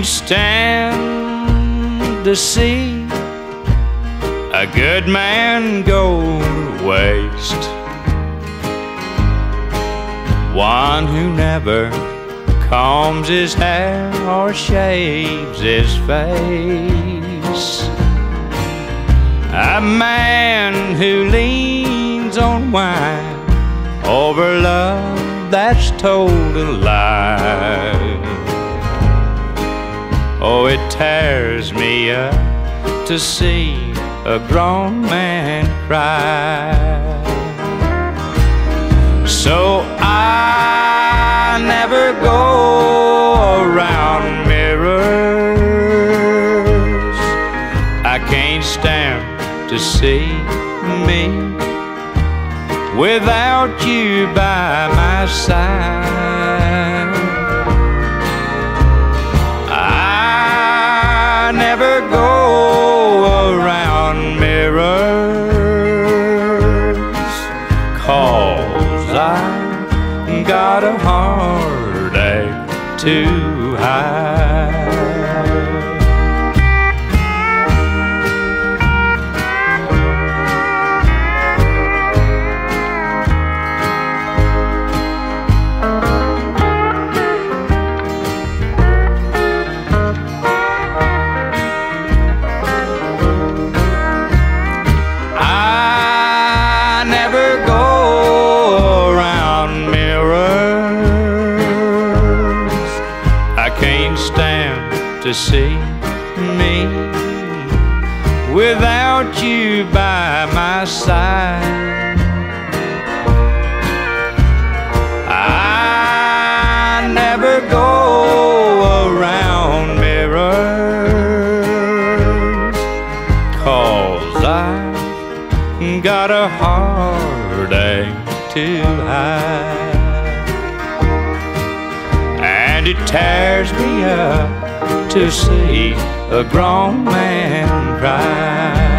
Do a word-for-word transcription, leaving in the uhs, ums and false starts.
can't stand to see a good man go to waste. One who never combs his hair or shaves his face. A man who leans on wine over love that's told a lie. Oh, it tears me up to see a grown man cry. So I never go around mirrors. I can't stand to see me without you by my side. I never go around mirrors, 'cause I got a heartache to hide. Stand to see me without you by my side. I never go around mirrors, 'cause I've got a heartache to hide. And it tears me up to see a grown man cry.